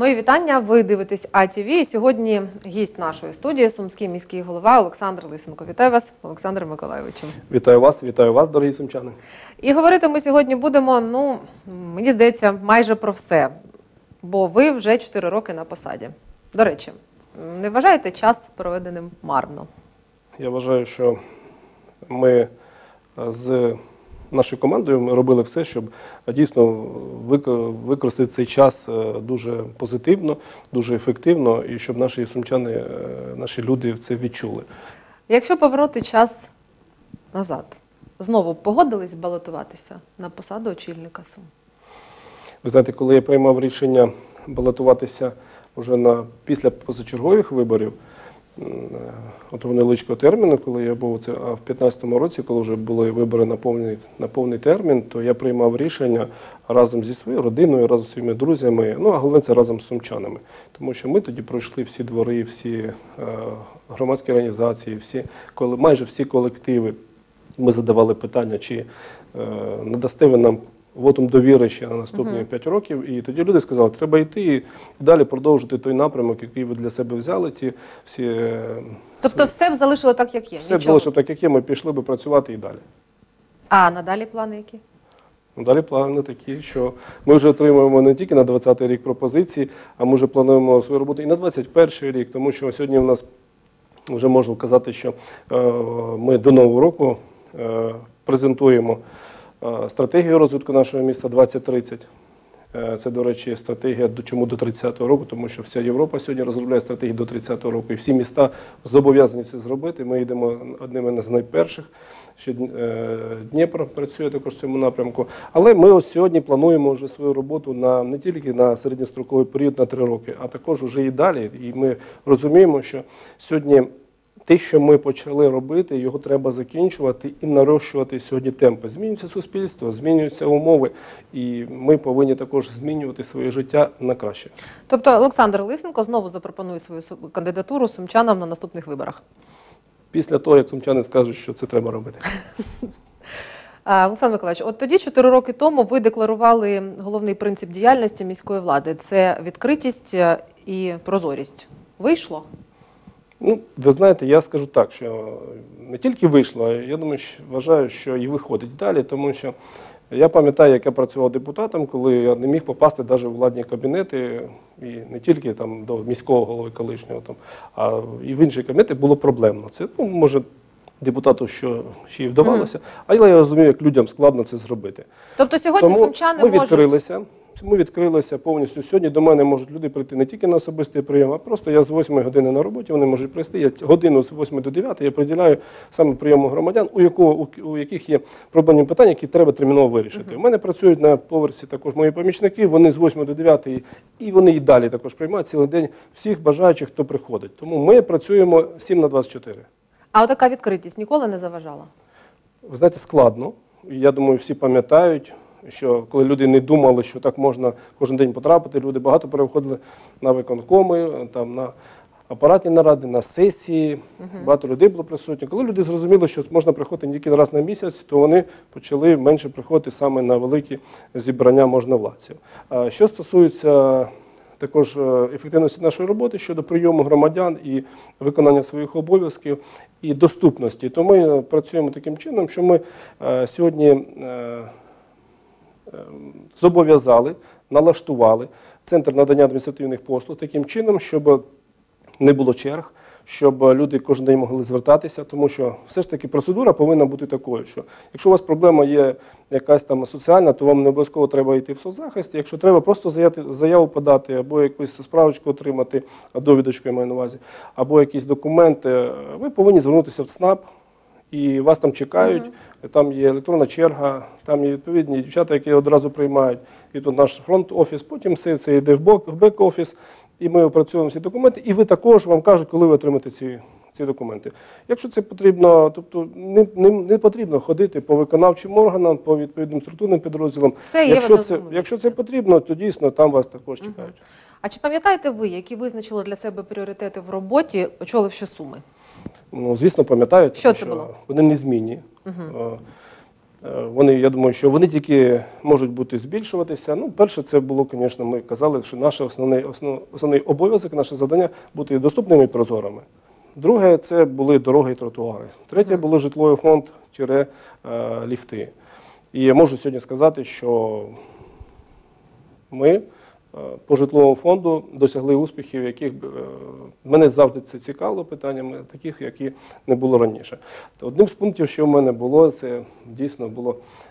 Мої вітання, ви дивитесь АТВ. І сьогодні гість нашої студії – сумський міський голова Олександр Лисенко. Вітаю вас, Олександр Миколайовичу. Вітаю вас, дорогі сумчани. І говорити ми сьогодні будемо, мені здається, майже про все, бо ви вже 4 роки на посаді. До речі, не вважаєте час проведеним марно? Я вважаю, що ми з нашою командою робили все, щоб дійсно використати цей час дуже позитивно, дуже ефективно, і щоб наші сумчани, наші люди це відчули. Якщо повернути час назад, знову погодились балотуватися на посаду очільника Сум? Ви знаєте, коли я приймав рішення балотуватися вже після позачергових виборів, того невеличкого терміну, коли я був в 2015 році, коли вже були вибори на повний термін, то я приймав рішення разом зі своєю родиною, разом зі своїми друзями, а головне це разом з сумчанами. Тому що ми тоді пройшли всі двори, всі громадські організації, майже всі колективи. Ми задавали питання, чи надасте ви нам вотум довіри ще на наступні 5 років. І тоді люди сказали, треба йти і далі продовжити той напрямок, який ви для себе взяли. Тобто все б залишили так, як є? Все б залишили так, як є, ми пішли б працювати і далі. А надалі плани які? Надалі плани такі, що ми вже отримуємо не тільки на 2020 рік пропозиції, а ми вже плануємо свою роботу і на 2021 рік, тому що сьогодні у нас вже можу казати, що ми до Нового року презентуємо стратегію розвитку нашого міста 2030. Це, до речі, стратегія чому до 30-го року, тому що вся Європа сьогодні розробляє стратегію до 30-го року. І всі міста зобов'язані це зробити. Ми йдемо одними з найперших. Ще Дніпро працює також в цьому напрямку. Але ми ось сьогодні плануємо вже свою роботу не тільки на середньостроковий період на 3 роки, а також вже і далі. І ми розуміємо, що сьогодні те, що ми почали робити, його треба закінчувати і нарощувати сьогодні темпи. Змінюється суспільство, змінюються умови, і ми повинні також змінювати своє життя на краще. Тобто Олександр Лисенко знову запропонує свою кандидатуру сумчанам на наступних виборах? Після того, як сумчани скажуть, що це треба робити. Олександр Миколаївич, от тоді 4 роки тому ви декларували головний принцип діяльності міської влади – це відкритість і прозорість. Вийшло? Ви знаєте, я скажу так, що не тільки вийшло, а я думаю, вважаю, що і виходить далі, тому що я пам'ятаю, як я працював депутатом, коли я не міг попасти навіть у владні кабінети, і не тільки до міського голови колишнього, а і в інші кабінети було проблемно. Це, може, депутату ще й вдавалося, але я розумію, як людям складно це зробити. Тобто сьогодні сумчани можуть... Ми відкрилися повністю. Сьогодні до мене можуть люди прийти не тільки на особистий прийом, а просто я з 8 години на роботі, вони можуть прийти. Я годину з 8 до 9 я приділяю саме прийому громадян, у яких є проблемні питання, які треба терміново вирішити. У мене працюють на поверсі також мої помічники, вони з 8 до 9 і вони і далі також приймають цілий день всіх бажаючих, хто приходить. Тому ми працюємо 7/24. А отака відкритість ніколи не заважала? Ви знаєте, складно. Я думаю, всі пам'ятають, що коли люди не думали, що так можна кожен день потрапити, люди багато переходили на виконкоми, на апаратні наради, на сесії, багато людей було присутні. Коли люди зрозуміли, що можна приходити тільки раз на місяць, то вони почали менше приходити саме на великі зібрання можновладців. Що стосується також ефективності нашої роботи щодо прийому громадян і виконання своїх обов'язків і доступності, то ми працюємо таким чином, що ми сьогодні зобов'язали, налаштували Центр надання адміністративних послуг таким чином, щоб не було черг, щоб люди кожен день могли звертатися, тому що все ж таки процедура повинна бути такою, що якщо у вас проблема є якась там соціальна, то вам не обов'язково треба йти в соцзахист, якщо треба просто заяву подати, або якусь справочку отримати, довідочку я маю на увазі, або якісь документи, ви повинні звернутися в ЦНАП, і вас там чекають, там є електронна черга, там є відповідні дівчата, які одразу приймають, і тут наш фронт-офіс, потім все це йде в бек-офіс, і ми опрацьовуємо ці документи, і ви також, вам кажуть, коли ви отримаєте ці документи. Якщо це потрібно, тобто не потрібно ходити по виконавчим органам, по відповідним структурним підрозділам. Якщо це потрібно, то дійсно там вас також чекають. А чи пам'ятаєте ви, які визначили для себе пріоритети в роботі, очоливши Суми? Звісно, пам'ятаю, що це було? Вони незмінні. Я думаю, що вони тільки можуть бути збільшуватися. Ну, перше, це було, звісно, ми казали, що наш основний обов'язок, наше завдання бути доступними і прозорими. Друге, це були дороги і тротуари. Третє було житловий фонд – ліфти. І я можу сьогодні сказати, що ми по житловому фонду досягли успіхів, яких мене завжди це цікавило питаннями, таких, які не було раніше. Одним з пунктів, що в мене було, це дійсно було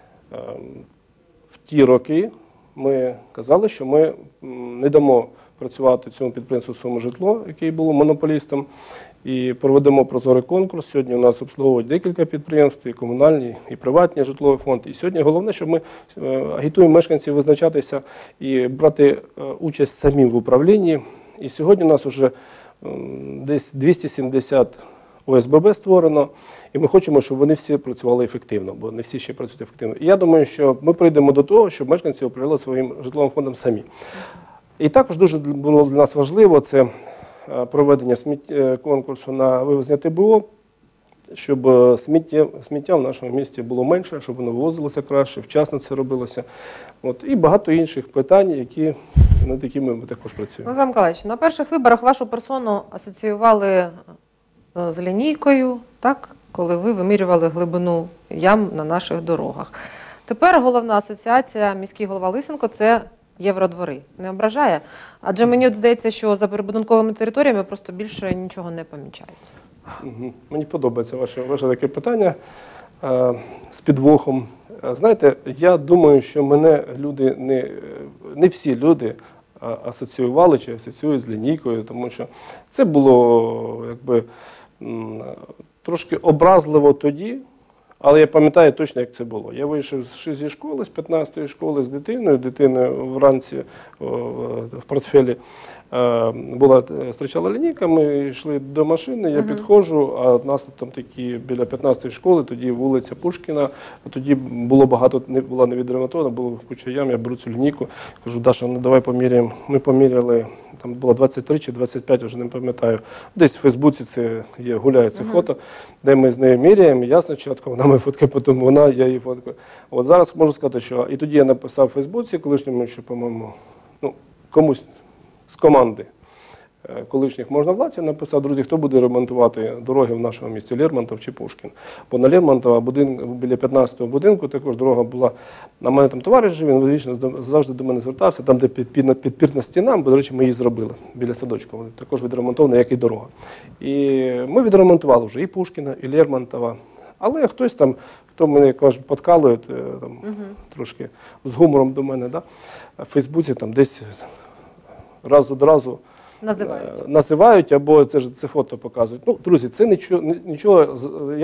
в ті роки, ми казали, що ми не дамо працювати цьому підприємству «Суми житло», який було монополістом, і проведемо прозорий конкурс. Сьогодні у нас обслуговують декілька підприємств, і комунальні, і приватні житловий фонд. І сьогодні головне, щоб ми агітуємо мешканців визначатися і брати участь самим в управлінні. І сьогодні у нас вже десь 270 ОСББ створено, і ми хочемо, щоб вони всі працювали ефективно, бо не всі ще працюють ефективно. І я думаю, що ми прийдемо до того, щоб мешканці управляли своїм житловим фондом самі. І також дуже було для нас важливо це проведення конкурсу на вивезення ТБО, щоб сміття в нашому місті було менше, щоб воно вивозилося краще, вчасно це робилося. І багато інших питань, над якими ми також працюємо. Олександр Миколаївич, на перших виборах вашу персону асоціювали з лінійкою, так? Коли ви вимірювали глибину ям на наших дорогах. Тепер головна асоціація, міський голова Лисенко – це Євродвори. Не ображає? Адже мені здається, що за прибудинковими територіями просто більше нічого не помічають. Мені подобається ваше таке питання з підвохом. Знаєте, я думаю, що мене не всі люди асоціювали чи асоціюють з лінійкою, тому що це було трошки образливо тоді, але я пам'ятаю точно, як це було. Я вийшов зі школи, з 15-ї школи з дитиною вранці в портфелі зустрічала лінійка, ми йшли до машини, я підходжу, а у нас там такі біля 15-ї школи, тоді вулиця Пушкіна, тоді була не відремонтована, було куча ям, я беру цю лінійку, кажу: Даша, ну давай поміряємо. Ми поміряли, там було 23 чи 25, вже не пам'ятаю, десь в Фейсбуці гуляє це фото, де ми з нею міряємо, ясно, чітко, вона мене фоткає, потім я її фоткаю. От зараз можу сказати, що і тоді я написав в Фейсбуці колишньому, що, по-моєму, комусь з команди колишніх можновладців написав: друзі, хто буде ремонтувати дороги в нашому місті, Лермонтов чи Пушкін. Бо на Лермонтова, біля 15-го будинку, також дорога була, на мене там товариш жив, він вічно завжди до мене звертався, там, де підпірна стіна, бо, до речі, ми її зробили, біля садочку, також відремонтована, як і дорога. І ми відремонтували вже і Пушкіна, і Лермонтова. Але хтось там, хто мене, кажуть, подкалує, трошки з гумором до мене, в Фейсбуці там десь раз одразу називають, або це фото показують. Ну, друзі, це нічого,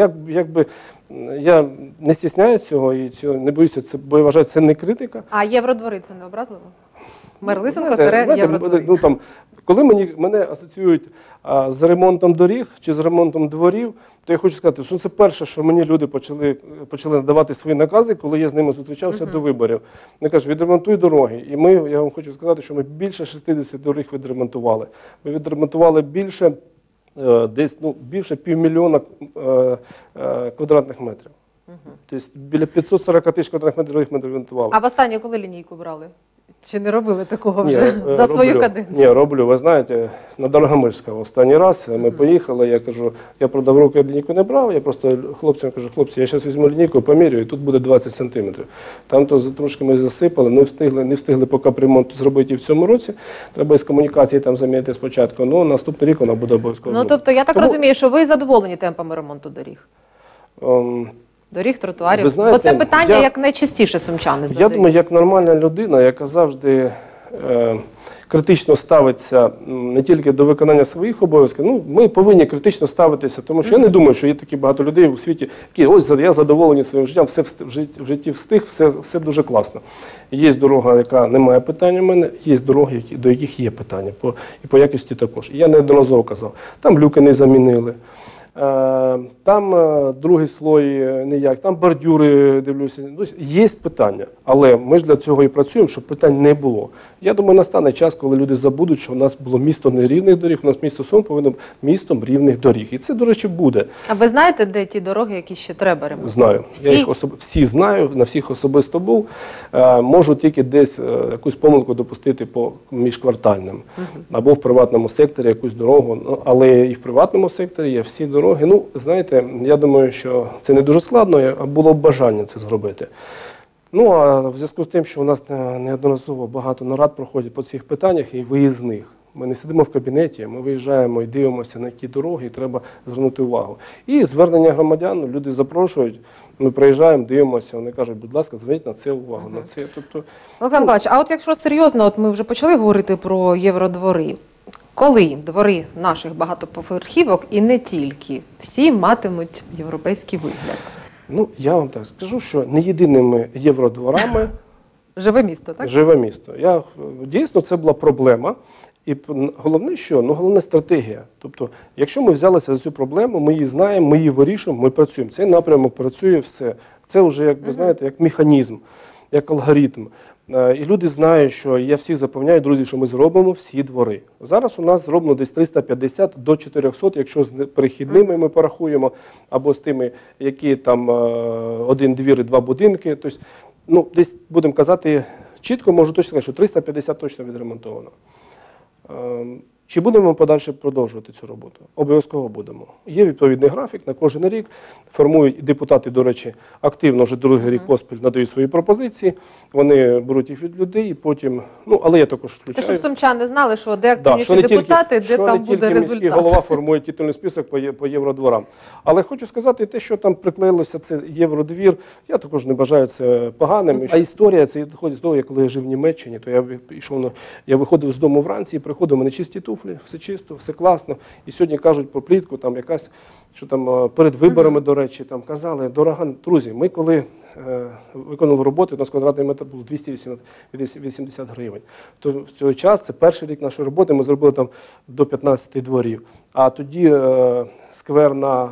я не стісняюсь цього і не боюся, бо я вважаю, це не критика. А Євродвори – це не образливо? Мер Лисенко – Євродвори. Коли мене асоціюють з ремонтом доріг чи з ремонтом дворів, то я хочу сказати, що це перше, що мені люди почали надавати свої накази, коли я з ними зустрічався до виборів. Вони кажуть: відремонтуй дороги. І я вам хочу сказати, що ми більше 60 доріг відремонтували. Ми відремонтували більше 500 000 квадратних метрів. Тобто біля 540 тисяч квадратних метрів ми відремонтували. А в останнє коли лінійку брали? Чи не робили такого вже за свою каденцію? Ні, роблю. Ви знаєте, на Дорогомильська останній раз ми поїхали, я кажу, я, правда, в руки лінійку не брав, я просто хлопцям кажу: хлопці, я зараз візьму лінійку, поміряю, і тут буде 20 сантиметрів. Там то трошки ми засипали, не встигли поки ремонт зробити і в цьому році. Треба із комунікації там замінити спочатку, але наступний рік вона буде обов'язково. Ну, тобто, я так розумію, що ви задоволені темпами ремонту доріг? Доріг, тротуарів. Знаєте, бо це питання, як найчастіше сумчани задають. Я думаю, як нормальна людина, яка завжди критично ставиться не тільки до виконання своїх обов'язків, ми повинні критично ставитися, тому що я не думаю, що є такі багато людей у світі, які: ось я задоволений своїм життям, все в житті встиг, все дуже класно. Є дорога, яка не має питань у мене, є дороги, до яких є питання, і по якості також. І я неодноразово казав, там люки не замінили. Там другий слой ніяк, там бордюри, дивлюся. Є питання, але ми ж для цього і працюємо, щоб питань не було. Я думаю, настане час, коли люди забудуть, що у нас було місто нерівних доріг, у нас місто Суми повинно бути містом рівних доріг. І це, до речі, буде. А ви знаєте, де ті дороги, які ще треба ремонтувати? Знаю. Всі? Я їх всі знаю, на всіх особисто був. Можу тільки десь якусь помилку допустити по міжквартальним. Або в приватному секторі якусь дорогу. Але і в приватному секторі є всі дороги. Ну, знаєте, я думаю, що це не дуже складно, а було б бажання це зробити. Ну, а в зв'язку з тим, що у нас неодноразово багато нарад проходять по цих питаннях і виїзних. Ми не сидимо в кабінеті, ми виїжджаємо і дивимося на які дороги, і треба звернути увагу. І звернення громадян, люди запрошують, ми приїжджаємо, дивимося, вони кажуть, будь ласка, зверніть на це увагу. На це. Тобто, Олександр Миколаївич, а от якщо серйозно, от ми вже почали говорити про євродвори. Коли двори наших багатоповерхівок і не тільки, всі матимуть європейський вигляд? ну, я вам так скажу, що не єдиними євродворами Живе місто, так? живе місто. Дійсно, це була проблема. І головне що? Ну, головне стратегія. Тобто, якщо ми взялися за цю проблему, ми її знаємо, ми її вирішуємо, ми працюємо. Цей напрямок працює все. Це вже, як ви знаєте, як механізм, як алгоритм. І люди знають, що я всіх запевняю, друзі, що ми зробимо всі двори. Зараз у нас зроблено десь 350 до 400, якщо з перехідними ми порахуємо, або з тими, які там один двір і два будинки. Тобто, ну, десь будемо казати, чітко можу точно сказати, що 350 точно відремонтовано. Чи будемо подальше продовжувати цю роботу? Обов'язково будемо. Є відповідний графік на кожен рік. Формують депутати, до речі, активно вже другий рік поспіль надають свої пропозиції. Вони беруть їх від людей і потім, ну, але я також включаю. Те, щоб сумчани знали, що де Да, активніші депутати, де там буде міський результат. голова формує титульний список по євродворам. Але хочу сказати, те, що там приклеїлося, це євродвір, я також не бажаю це поганим. А історія, це доходить з того, коли я жив в Німеччині, то я виходив з дому вранці і приходив, у мене чисті туфлі, все чисто, все класно. І сьогодні кажуть про плітку, там якась, що там перед виборами, до речі, там казали, дорога, друзі, ми коли виконали роботу, у нас квадратний метр був 280 гривень. То в той час, це перший рік нашої роботи, ми зробили там до 15 дворів. А тоді сквер на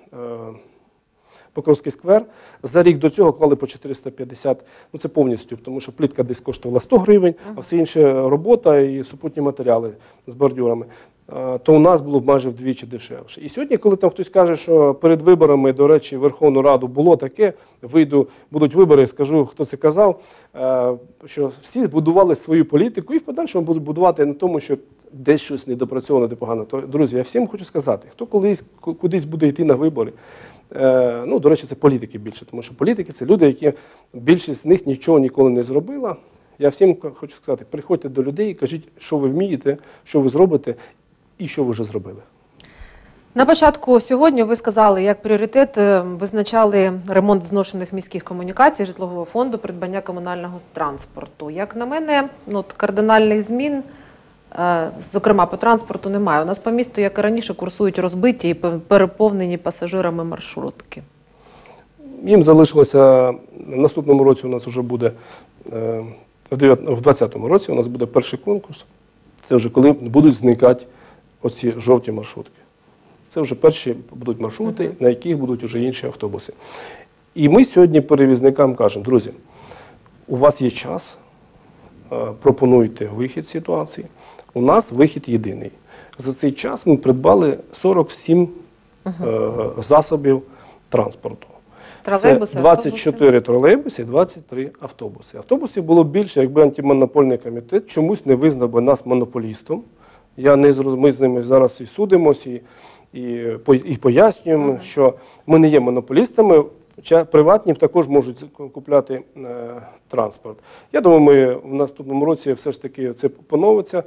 Покровський сквер, за рік до цього клали по 450, ну це повністю, тому що плитка десь коштувала 100 гривень, а все інше робота і супутні матеріали з бордюрами, то у нас було б майже вдвічі дешевше. І сьогодні, коли там хтось каже, що перед виборами, до речі, в Верховну Раду було таке, будуть вибори, скажу, хто це казав, що всі будували свою політику і в подальшому будуть будувати на тому, що десь щось недопрацьовано, де погано. То, друзі, я всім хочу сказати, хто колись кудись буде йти на вибори, ну, до речі, це політики більше, тому що політики – це люди, які більшість з них нічого ніколи не зробила. Я всім хочу сказати, приходьте до людей і кажіть, що ви вмієте, що ви зробите і що ви вже зробили. На початку сьогодні ви сказали, як пріоритет визначали ремонт зношених міських комунікацій, житлового фонду, придбання комунального транспорту. Як на мене, кардинальних змін, зокрема по транспорту, немає. У нас по місту, як і раніше, курсують розбиті і переповнені пасажирами маршрутки. Їм залишилося, в наступному році у нас вже буде, в 2020 році у нас буде перший конкурс. Це вже коли будуть зникати оці жовті маршрутки. Це вже перші будуть маршрути, на яких будуть вже інші автобуси. І ми сьогодні перевізникам кажемо, друзі, у вас є час, пропонуйте вихід з ситуації. У нас вихід єдиний. За цей час ми придбали 47 засобів транспорту. Це 24 тролейбуси і 23 автобуси. Автобусів було більше, якби антимонопольний комітет чомусь не визнав би нас монополістом. Ми з ними зараз і судимося, і пояснюємо, що ми не є монополістами, приватні також можуть купляти транспорт. Я думаю, ми в наступному році все ж таки це поновиться,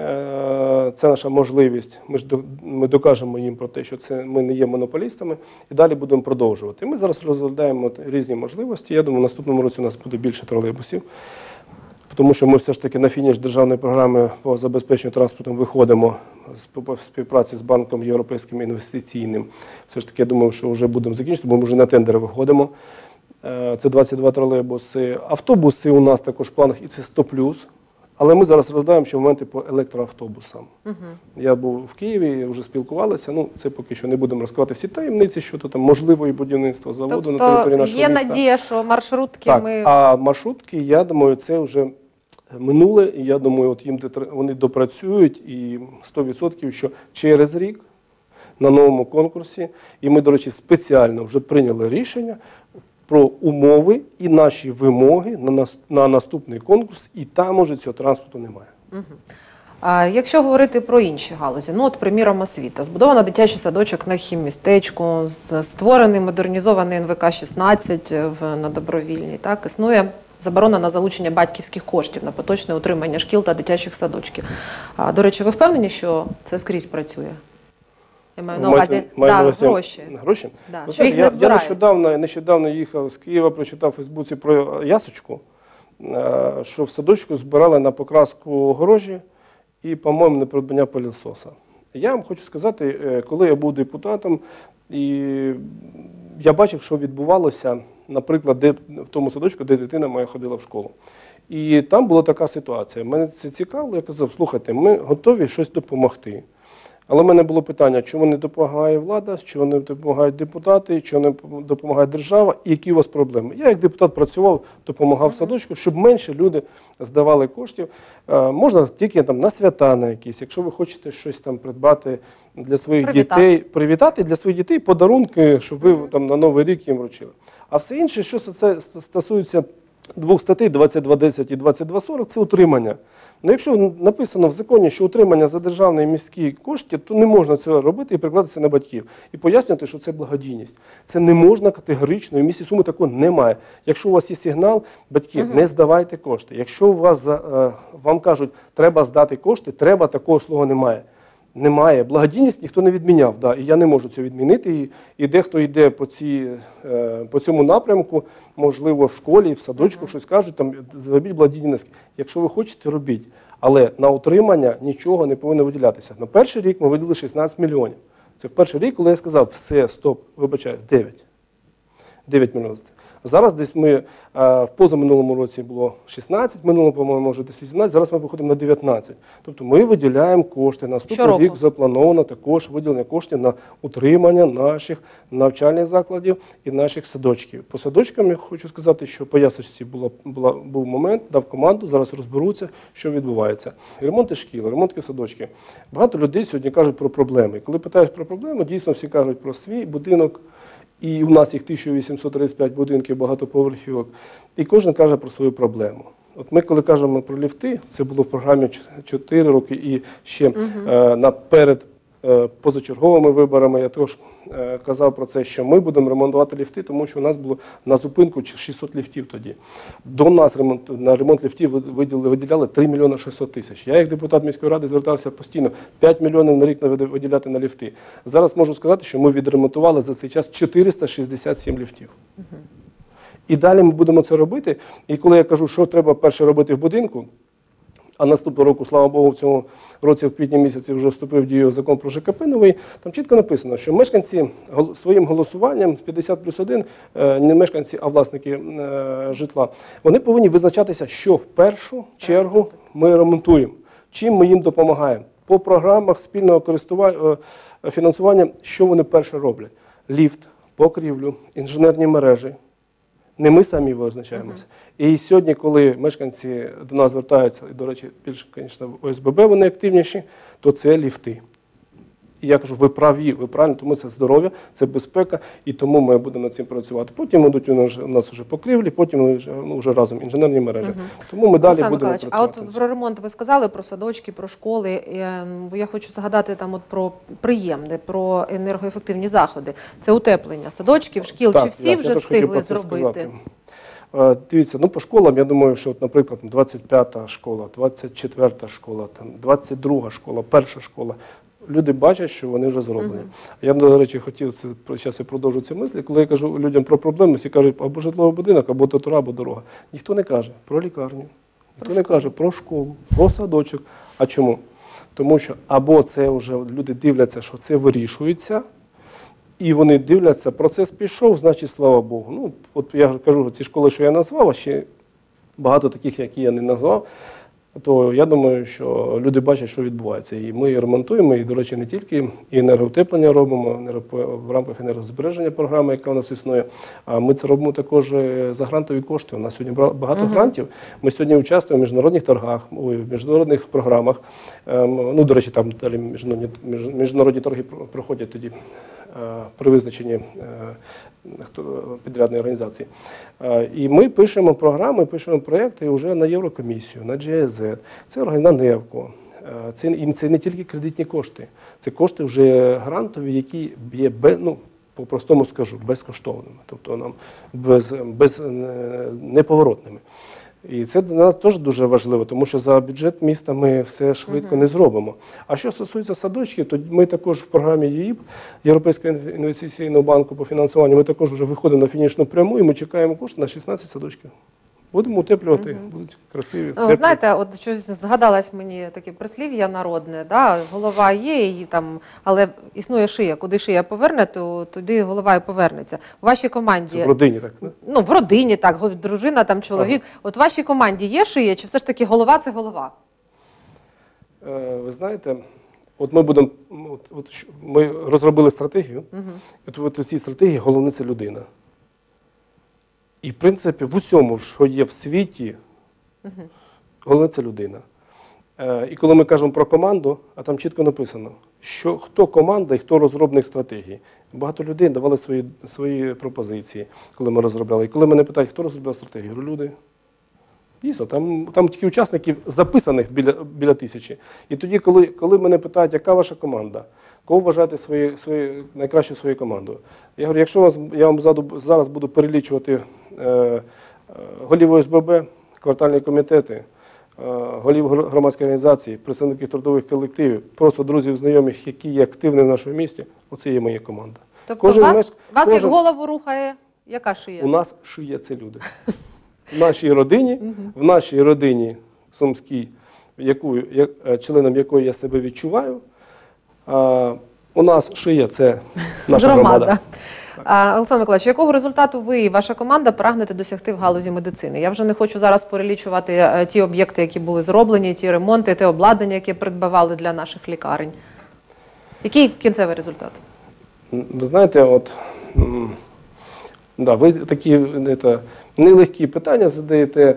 це наша можливість. Ми докажемо їм про те, що ми не є монополістами і далі будемо продовжувати. Ми зараз розглядаємо різні можливості. Я думаю, в наступному році у нас буде більше тролейбусів, тому що ми все ж таки на фініш державної програми по забезпеченню транспортом виходимо в співпраці з Банком Європейським інвестиційним. Все ж таки, я думаю, що вже будемо закінчити, бо ми вже на тендери виходимо. Це 22 тролейбуси. Автобуси у нас також в планах, і це 100+. Але ми зараз розглядаємо ще моменти по електроавтобусам. Я був в Києві, вже спілкувалися, ну це поки що не будемо розкривати всі таємниці щодо там можливої будівництва заводу на території Тобто нашого є міста. надія, що маршрутки Так, ми... а маршрутки, я думаю, це вже минуле, і я думаю, от їм вони допрацюють, і 100%, що через рік на новому конкурсі, і ми, до речі, спеціально вже прийняли рішення про умови і наші вимоги на наступний конкурс, і там уже цього транспорту немає. А якщо говорити про інші галузі, ну от, приміром, освіта. Збудовано дитячий садочок на хіммістечку, створений модернізований НВК-16 на Добровільній. Так? Існує заборона на залучення батьківських коштів на поточне утримання шкіл та дитячих садочків. До речі, ви впевнені, що це скрізь працює? Я маю на увазі гроші. Гроші? Да, що їх не Я збирають. нещодавно їхав з Києва, прочитав у Фейсбуці про Ясочку, що в садочку збирали на покраску огорожі і, по-моєму, на придбання пилососа. Я вам хочу сказати, коли я був депутатом, і я бачив, що відбувалося, наприклад, в тому садочку, де дитина моя ходила в школу. І там була така ситуація. Мене це цікавило, я казав, слухайте, ми готові щось допомогти. Але в мене було питання, чому не допомагає влада, чому не допомагають депутати, чому не допомагає держава, і які у вас проблеми. Я як депутат працював, допомагав садочку, щоб менше люди здавали коштів. Можна тільки там на свята на якісь, якщо ви хочете щось там придбати для своїх дітей, привітати для своїх дітей подарунки, щоб ви там на Новий рік їм вручили. А все інше, що це стосується двох статей, 22.10 і 22.40, це утримання. Ну, якщо написано в законі, що утримання за державні і міські кошти, то не можна цього робити і прикладатися на батьків. І пояснювати, що це благодійність. Це не можна категорично, і в місті Суми такого немає. Якщо у вас є сигнал, батьки, не здавайте кошти. Якщо вам кажуть, треба здати кошти, треба, такого слова немає. Немає. Благодійність ніхто не відміняв, да, і я не можу це відмінити. І дехто йде по цьому напрямку, можливо, в школі, в садочку щось кажуть, там, зробіть благодійність. Якщо ви хочете, робіть. Але на утримання нічого не повинно виділятися. На перший рік ми виділили 16 мільйонів. Це в перший рік, коли я сказав, все, стоп, вибачаю, 9. 9 мільйонів. Зараз десь ми, в позаминулому році було 16, минулого, по-моєму, може десь 18, зараз ми виходимо на 19. Тобто ми виділяємо кошти. Наступний рік заплановано також виділення коштів на утримання наших навчальних закладів і наших садочків. По садочкам я хочу сказати, що по Ясочці був момент, дав команду, зараз розберуться, що відбувається. Ремонти шкіл, ремонти садочків. Багато людей сьогодні кажуть про проблеми. Коли питають про проблеми, дійсно всі кажуть про свій будинок. І у нас їх 1835 будинків, багатоповерхівок, і кожен каже про свою проблему. От ми, коли кажемо про ліфти, це було в програмі 4 роки, і ще перед позачерговими виборами я також казав про це, що ми будемо ремонтувати ліфти, тому що у нас було на зупинку 600 ліфтів тоді. До нас на ремонт ліфтів виділяли 3 мільйони 600 тисяч. Я як депутат міської ради звертався постійно 5 мільйонів на рік виділяти на ліфти. Зараз можу сказати, що ми відремонтували за цей час 467 ліфтів. І далі ми будемо це робити. І коли я кажу, що треба перше робити в будинку, а наступного року, слава Богу, в цьому році, в квітні місяці, вже вступив в дію закон про ЖКП новий, там чітко написано, що мешканці своїм голосуванням, 50+1, не мешканці, а власники житла, вони повинні визначатися, що в першу чергу ми ремонтуємо, чим ми їм допомагаємо. По програмах спільного фінансування, що вони перше роблять? Ліфт, покрівлю, інженерні мережі. Не ми самі визначаємося. І сьогодні, коли мешканці до нас звертаються, і, до речі, більше, звісно, в ОСББ вони активніші, то це ліфти. І я кажу, ви праві, ви правильно, тому це здоров'я, це безпека, і тому ми будемо над цим працювати. Потім будуть у нас вже покрівлі, потім вже разом інженерні мережі. Тому ми далі будемо працювати. А от про ремонт ви сказали, про садочки, про школи. Я хочу згадати там от про приємне, про енергоефективні заходи. Це утеплення садочків, шкіл. Чи всі вже встигли зробити? Дивіться, по школам, я думаю, що, наприклад, 25-та школа, 24-та школа, 22-га школа, перша школа, люди бачать, що вони вже зроблені. Я, до речі, хотів, зараз я продовжу цю мислі, коли я кажу людям про проблеми, всі кажуть, або житловий будинок, або тротуар, або дорога. Ніхто не каже про лікарню, ніхто не каже про школу, про садочок. А чому? Тому що або це вже люди дивляться, що це вирішується, і вони дивляться, процес пішов, значить, слава Богу. От я кажу, ці школи, що я назвав, а ще багато таких, які я не назвав, то я думаю, що люди бачать, що відбувається. І ми ремонтуємо, і, до речі, не тільки і енергоутеплення робимо в рамках енергозбереження програми, яка у нас існує, а ми це робимо також за грантові кошти. У нас сьогодні багато грантів. Ми сьогодні участвуємо в міжнародних торгах, в міжнародних програмах. Ну, до речі, там далі міжнародні торги проходять тоді при визначенні підрядної організації. І ми пишемо програми, пишемо проєкти вже на Єврокомісію, на GIZ, це на НЕВКО. Це не тільки кредитні кошти, це кошти вже грантові, які є, ну, по-простому скажу, безкоштовними, тобто нам неповоротними. І це для нас теж дуже важливо, тому що за бюджет міста ми все швидко не зробимо. А що стосується садочків, то ми також в програмі ЄІБ, Європейського інвестиційного банку по фінансуванню, ми також вже виходимо на фінішну пряму і ми чекаємо кошти на 16 садочків. Будемо утеплювати, будуть красиві. Знаєте, от щось згадалось мені таке прислів'я народне, да? Голова є, і там, але існує шия. Куди шия поверне, то туди голова і повернеться. У вашій команді... Це в родині так, не? Ну, в родині так, дружина, там, чоловік. От в вашій команді є шия, чи все ж таки голова – це голова? Ви знаєте, от ми будемо, ми розробили стратегію, от в цій стратегії головне – це людина. І, в принципі, в усьому, що є в світі, головне – це людина. І коли ми кажемо про команду, а там чітко написано, що хто команда і хто розробник стратегії. Багато людей давали свої пропозиції, коли ми розробляли. І коли мене питають, хто розробляв стратегію, я говорю, люди. Дійсно, там тільки учасників записаних біля 1000. І тоді, коли мене питають, яка ваша команда, кого вважаєте найкращою своєю командою, я говорю, якщо я вам зараз буду перелічувати голів ОСББ, квартальні комітети, голів громадської організації, представників трудових колективів, просто друзів, знайомих, які є активні в нашому місті, оце є моя команда. Тобто вас як голову рухає, яка шия? У нас шия – це люди. В нашій родині Сумській, членом якої я себе відчуваю, у нас шия – це наша громада. Олександр Миколаївич, якого результату ви і ваша команда прагнете досягти в галузі медицини? Я вже не хочу зараз перелічувати ті об'єкти, які були зроблені, ті ремонти, те обладнання, яке придбавали для наших лікарень. Який кінцевий результат? Ви знаєте, ви такі нелегкі питання задаєте.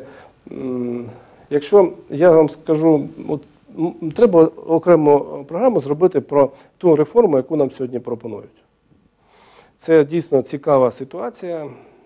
Якщо я вам скажу, треба окрему програму зробити про ту реформу, яку нам сьогодні пропонують. Це дійсно цікава ситуація.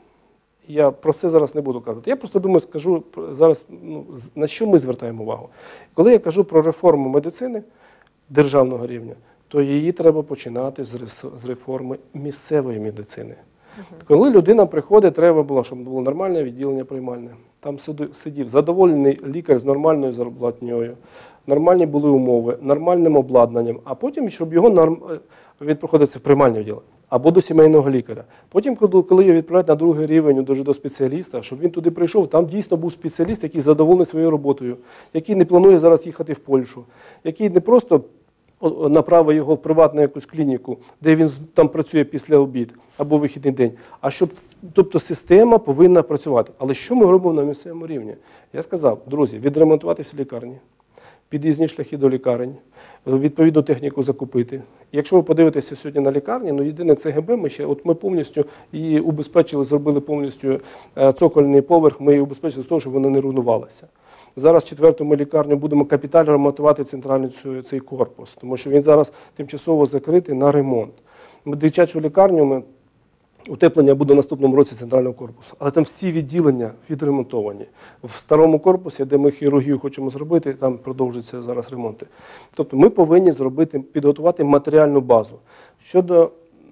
Я про це зараз не буду казати. Я просто думаю, скажу зараз, на що ми звертаємо увагу. Коли я кажу про реформу медицини державного рівня, то її треба починати з реформи місцевої медицини. Коли людина приходить, треба було, щоб було нормальне відділення приймальне. Там сидів задоволений лікар з нормальною зарплатнею, нормальні були умови, нормальним обладнанням, а потім, щоб він приходиться в приймальне відділення або до сімейного лікаря. Потім, коли його відправляють на другий рівень, до спеціаліста, щоб він туди прийшов, там дійсно був спеціаліст, який задоволений своєю роботою, який не планує зараз їхати в Польщу, який не просто направив його в приватну якусь клініку, де він там працює після обід або вихідний день, а тобто система повинна працювати. Але що ми робимо на місцевому рівні? Я сказав, друзі, відремонтувати всі лікарні, під'їзні шляхи до лікарень, відповідну техніку закупити. Якщо ви подивитеся сьогодні на лікарні, єдине ЦГБ, ми повністю її убезпечили, зробили повністю цокольний поверх, ми її убезпечили з того, щоб вона не руйнувалася. Зараз 4-ту ми лікарню будемо капітально ремонтувати центральний цей корпус, тому що він зараз тимчасово закритий на ремонт. Дитячу лікарню утеплення буде в наступному році центрального корпусу, але там всі відділення відремонтовані. В старому корпусі, де ми хірургію хочемо зробити, там продовжуються зараз ремонти. Тобто ми повинні підготувати матеріальну базу. Щодо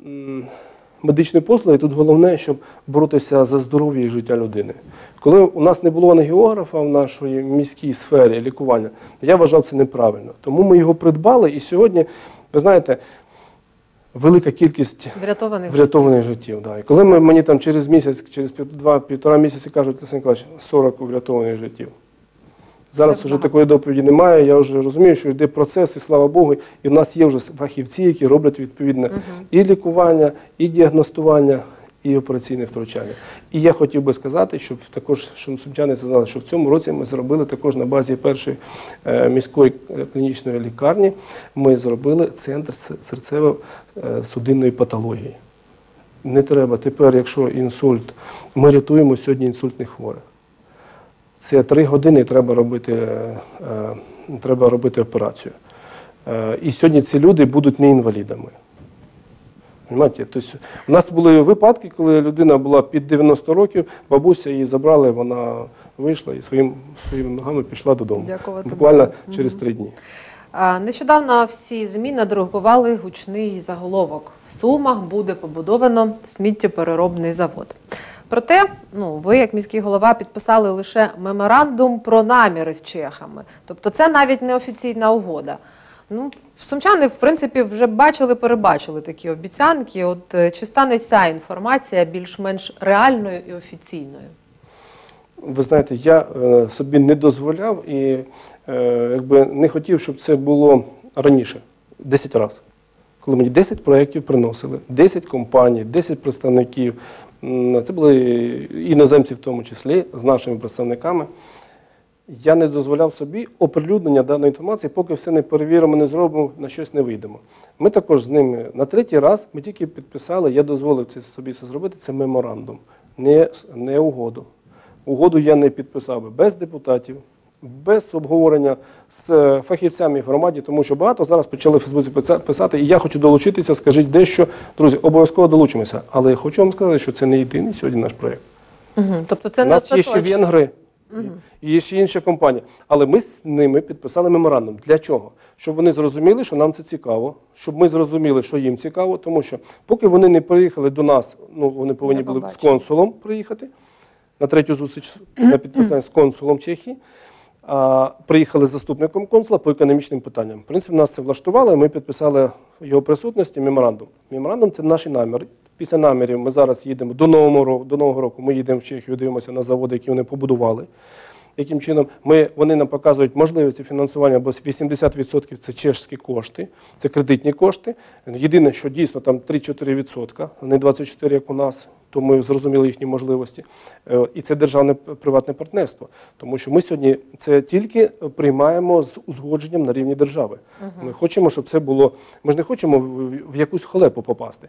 медичної послуги, тут головне, щоб боротися за здоров'я і життя людини. Коли у нас не було ангіографа в нашій міській сфері лікування, я вважав це неправильно. Тому ми його придбали і сьогодні, ви знаєте, велика кількість врятованих життів. Да. І коли мені там через місяць, через 1,5 місяці кажуть, Олександр Миколаївич, 40 врятованих життів. Зараз вже такої доповіді немає, я вже розумію, що йде процес, і слава Богу, і в нас є вже фахівці, які роблять відповідне і лікування, і діагностування, і операційне втручання. І я хотів би сказати, щоб також щоб сумчани це знали, що в цьому році ми зробили також на базі першої міської клінічної лікарні, ми зробили центр серцево-судинної патології. Не треба тепер, якщо інсульт, ми рятуємо сьогодні інсультних хворих. Це 3 години треба робити операцію. І сьогодні ці люди будуть не інвалідами. Тобто, у нас були випадки, коли людина була під 90 років, бабуся її забрали, вона вийшла і своїми ногами пішла додому. Дякувати Буквально Богу. через 3 дні. Нещодавно всі ЗМІ надрукували гучний заголовок. В Сумах буде побудовано сміттєпереробний завод. Проте, ви, як міський голова, підписали лише меморандум про наміри з чехами. Тобто це навіть не офіційна угода. Сумчани, в принципі, вже перебачили такі обіцянки. Чи стане ця інформація більш-менш реальною і офіційною? Ви знаєте, я собі не дозволяв і не хотів, щоб це було раніше, 10 разів. Коли мені 10 проєктів приносили, 10 компаній, 10 представників, це були іноземці в тому числі, з нашими представниками, я не дозволяв собі оприлюднення даної інформації, поки все не перевіримо, не зробимо, на щось не вийдемо. Ми також з ними на 3-й раз, ми тільки підписали, я дозволив собі це зробити, це меморандум, не угоду. Угоду я не підписав би без депутатів, без обговорення з фахівцями в громаді, тому що багато зараз почали в Фейсбуці писати, і я хочу долучитися, скажіть дещо. Друзі, обов'язково долучимося. Але я хочу вам сказати, що це не єдиний сьогодні наш проєкт. Тобто це у нас є ще венгри, і є ще інша компанія. Але ми з ними підписали меморандум. Для чого? Щоб вони зрозуміли, що нам це цікаво, щоб ми зрозуміли, що їм цікаво, тому що поки вони не приїхали до нас, вони повинні були з консулом приїхати, на 3-ю зустріч на підписання з консулом Чехії, приїхали з заступником консула по економічним питанням. В принципі, нас це влаштувало, і ми підписали в його присутності меморандум. Меморандум – це наші наміри. Після намірів ми зараз їдемо до Нового року, ми їдемо в Чехію, дивимося на заводи, які вони побудували. Яким чином вони нам показують можливості фінансування, бо 80% це чешські кошти, це кредитні кошти. Єдине, що дійсно там 3-4%, не 24%, як у нас, то ми зрозуміли їхні можливості. І це державне приватне партнерство. Тому що ми сьогодні це тільки приймаємо з узгодженням на рівні держави. Ми хочемо, щоб це було, ми ж не хочемо в якусь халепу попасти.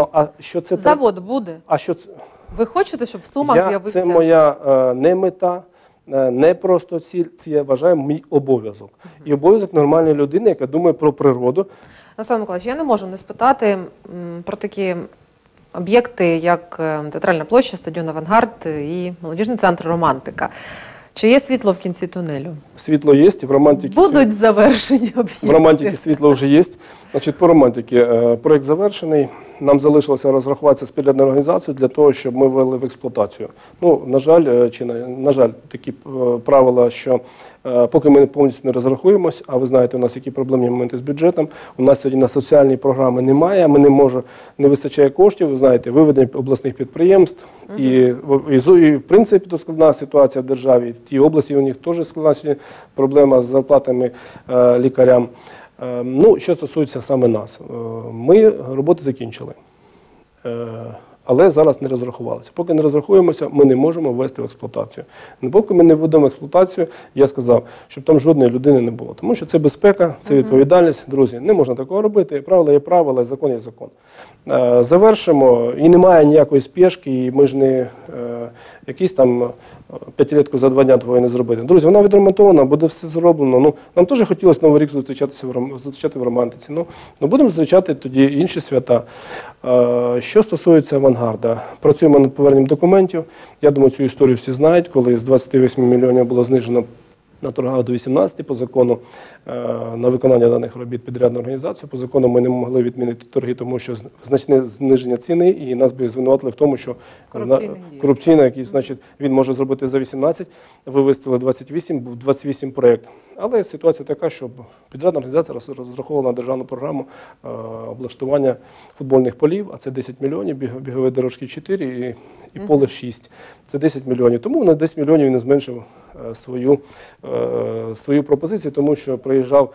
Завод буде? Ви хочете, щоб в Сумах з'явився? Це моя не мета, не просто ціль, це я вважаю мій обов'язок. І обов'язок нормальної людини, яка думає про природу. Олександр Миколаївич, я не можу не спитати про такі об'єкти, як Театральна площа, стадіон «Авангард» і молодіжний центр «Романтика». Чи є світло в кінці тунелю? Світло є, в романтиці будуть завершені об'єкти? В романтиці світло вже є. По романтиці проєкт завершений. Нам залишилося розрахуватися з підрядною організацією для того, щоб ми ввели в експлуатацію. На жаль, такі правила, що поки ми повністю не розрахуємось, а ви знаєте, у нас які проблемні моменти з бюджетом, у нас сьогодні на соціальні програми немає, не вистачає коштів, ви знаєте, виведення обласних підприємств, і в принципі то складна ситуація в державі, в тій області у них теж складна сьогодні проблема з зарплатами лікарям. Що стосується саме нас, ми роботи закінчили, але зараз не розрахувалися. Поки не розрахуємося, ми не можемо ввести в експлуатацію. Поки ми не введемо в експлуатацію, я сказав, щоб там жодної людини не було. Тому що це безпека, це відповідальність. Друзі, не можна такого робити. Правила є правила, закон є закон. Завершимо, і немає ніякої спешки, і ми ж не якісь там 5-літку за 2 дня повинні зробити. Друзі, вона відремонтована, буде все зроблено. Нам теж хотілося Новий рік зустрічати в романтиці. Будемо зустрічати тоді інші свята. Що стосується «Авангарда», працюємо над поверненням документів. Я думаю, цю історію всі знають, коли з 28 мільйонів було знижено на торгах до 18 по закону на виконання даних робіт підрядну організацію. По закону ми не могли відмінити торги, тому що значне зниження ціни, і нас би звинуватили в тому, що корупційно якийсь, значить, він може зробити за 18, ви виставили 28, був 28 проєкт. Але ситуація така, що підрядна організація розраховувала на державну програму облаштування футбольних полів, а це 10 мільйонів, бігові дорожки 4 і поле 6. Це 10 мільйонів. Тому на 10 мільйонів він зменшив свою пропозицію, тому що приїжджав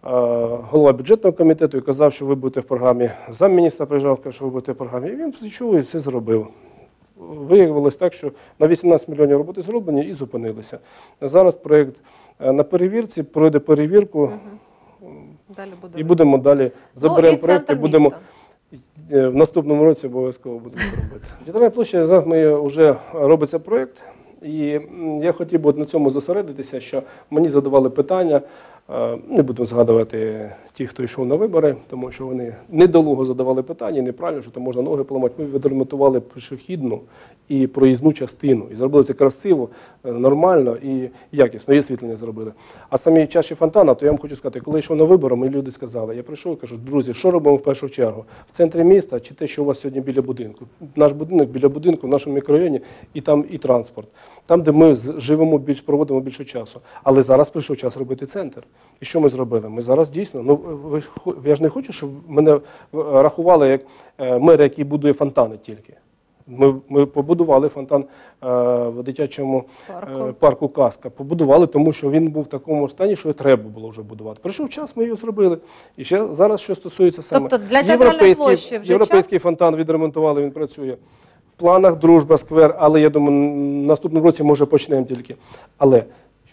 голова бюджетного комітету і казав, що ви будете в програмі. Замміністра приїжджав, казав, що ви будете в програмі. І він почув і це зробив. Виявилось так, що на 18 мільйонів роботи зроблені і зупинилися. Зараз проєкт на перевірці, пройде перевірку, Далі буде. і будемо далі, заберемо і проєкт і центр будемо міста. в наступному році обов'язково будемо це робити. Театральна площа, зараз вже робиться проєкт, і я хотів би на цьому зосередитися, що мені задавали питання, не буду згадувати ті, хто йшов на вибори, тому що вони недолуго задавали питання, неправильно, що там можна ноги поламати. Ми відремонтували пішохідну і проїзну частину. І зробили це красиво, нормально і якісно. І освітлення зробили. А самі чаші фонтана, то я вам хочу сказати, коли йшов на вибори, мені люди сказали, я прийшов і кажу, друзі, що робимо в першу чергу? В центрі міста чи те, що у вас сьогодні біля будинку? Наш будинок біля будинку, в нашому мікрорайоні, і там і транспорт. Там, де ми живемо, проводимо більше часу. Але зараз прийшов час робити центр. І що ми зробили? Ми зараз дійсно, я ж не хочу, щоб мене рахували як мер, який будує фонтани тільки. Ми побудували фонтан в дитячому парку «Казка». Побудували, тому що він був в такому стані, що його треба було вже будувати. Прийшов час, ми його зробили. І ще зараз, що стосується саме Тобто для театральної площі вже європейський фонтан відремонтували, він працює. В планах «Дружба», сквер, але я думаю, наступному році, може, почнемо тільки. Але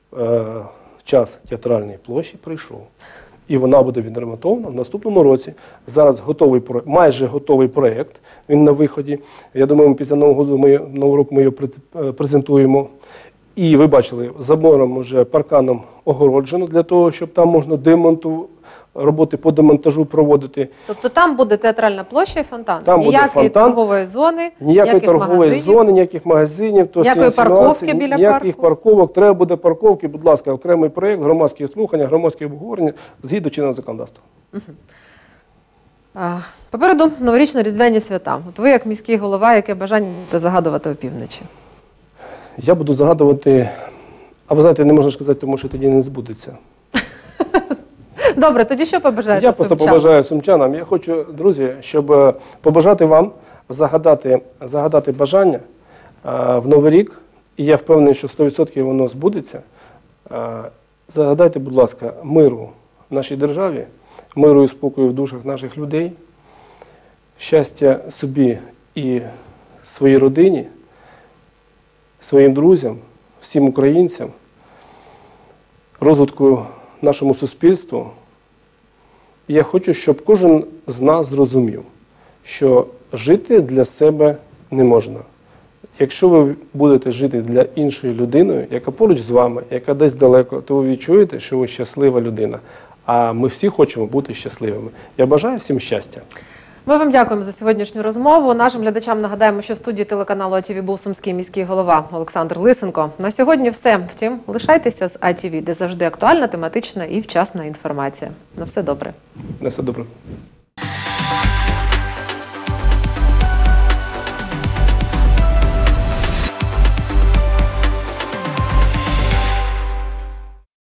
час театральної площі прийшов. І вона буде відремонтована в наступному році. Зараз готовий майже готовий проєкт, він на виході. Я думаю, після Нового року ми його презентуємо. І ви бачили, забором вже парканом огороджено, для того, щоб там можна роботи по демонтажу проводити. Тобто там буде театральна площа і фонтан? Там буде ніякої фонтан, торгової зони, ніякої торгової магазинів, зони, ніяких магазинів, ніякої парковки біля ніяких парку? парковок. Треба буде парковки, будь ласка, окремий проєкт, громадські слухання, громадські обговорення згідно чинного законодавства. Попереду новорічно-різдвяні свята. От ви, як міський голова, яке бажання будете загадувати опівночі? Я буду загадувати, а ви знаєте, не можна сказати, тому що тоді не збудеться. Добре, тоді що побажаєте Я просто сумчанам? побажаю сумчанам. Я хочу, друзі, щоб побажати вам загадати бажання в Новий рік, і я впевнений, що 100% воно збудеться. Загадайте, будь ласка, миру в нашій державі, миру і спокою в душах наших людей, щастя собі і своїй родині, своїм друзям, всім українцям, розвитку нашому суспільству. І я хочу, щоб кожен з нас зрозумів, що жити для себе не можна. Якщо ви будете жити для іншої людини, яка поруч з вами, яка десь далеко, то ви відчуєте, що ви щаслива людина. А ми всі хочемо бути щасливими. Я бажаю всім щастя. Ми вам дякуємо за сьогоднішню розмову. Нашим глядачам нагадаємо, що в студії телеканалу АТВ був сумський міський голова Олександр Лисенко. На сьогодні все. Втім, лишайтеся з АТВ, де завжди актуальна, тематична і вчасна інформація. На все добре. На все добре.